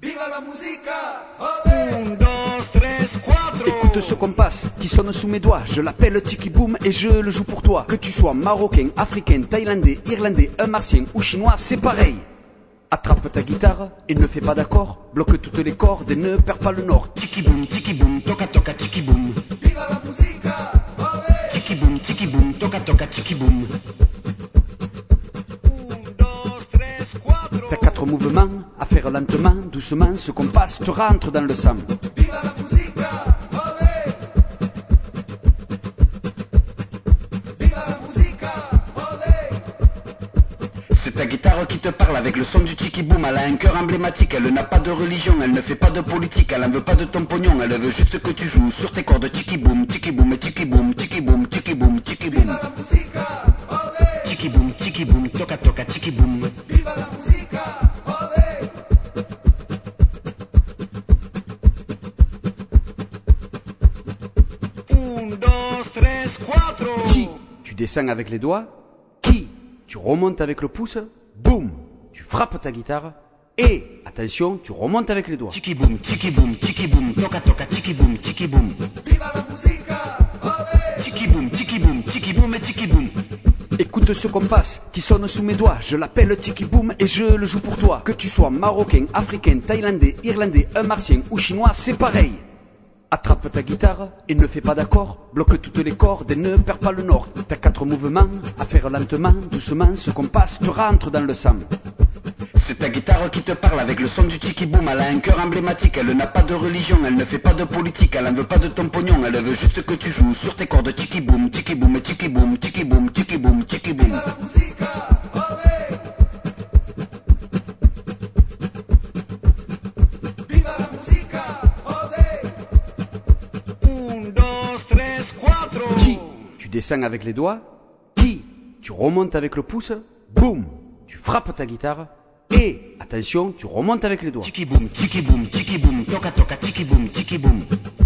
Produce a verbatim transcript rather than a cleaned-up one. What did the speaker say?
Viva la musica! Un, dos, tres, cuatro. Écoute ce compas qui sonne sous mes doigts. Je l'appelle Tiki Boom et je le joue pour toi. Que tu sois marocain, africain, thaïlandais, irlandais, un martien ou chinois, c'est pareil. Attrape ta guitare et ne fais pas d'accord. Bloque toutes les cordes et ne perds pas le nord. Tiki boom, tiki boom, toca toca tiki boom. Viva la musica! Tiki boom, tiki boom, toca toca tiki boom. T'as quatre mouvements à faire lentement, doucement. Ce compas te rentre dans le sang. Viva la musica! Olé! Viva la musica! Olé! C'est ta guitare qui te parle avec le son du tiki boom. Elle a un cœur emblématique, elle n'a pas de religion, elle ne fait pas de politique, elle en veut pas de ton pognon, elle veut juste que tu joues sur tes cordes. Tiki boom, tiki boom, tiki boom, tiki boom, tiki boom, tiki boom. Viva la musica! Olé! Tiki boom, tiki boom, toca toca tiki boom. Viva la musica! Olé! Un, dos, tres, cuatro. Ti, tu descends avec les doigts. Qui, tu remontes avec le pouce. Boum, tu frappes ta guitare. Et, attention, tu remontes avec les doigts. Tiki boom, tiki boom, tiki boom, toca toca tiki boom, tiki boom. Viva la musica! Olé! Tiki boom, tiki boom, tiki boom et tiki boom. Écoute ce compas qui sonne sous mes doigts. Je l'appelle Tiki Boom et je le joue pour toi. Que tu sois marocain, africain, thaïlandais, irlandais, un martien ou chinois, c'est pareil. Attrape ta guitare et ne fais pas d'accord. Bloque toutes les cordes et ne perds pas le nord. T'as quatre mouvements à faire lentement, doucement. Ce compas te rentre dans le sang. C'est ta guitare qui te parle avec le son du tiki boom. Elle a un cœur emblématique, elle n'a pas de religion, elle ne fait pas de politique, elle en veut pas de ton pognon, elle veut juste que tu joues sur tes cordes. Tiki boom, tiki boom, tiki boom, tiki boom, tiki boom, tiki boom. Viva la musica! Olé! Viva la musica! Olé! Un, dos, tres, cuatro. Ti, tu descends avec les doigts. Qui, tu remontes avec le pouce. Boum, tu frappes ta guitare. Et, attention, tu remontes avec les doigts. Tiki boom, tiki boom, tiki boom, toca toca tiki boom, tiki boom.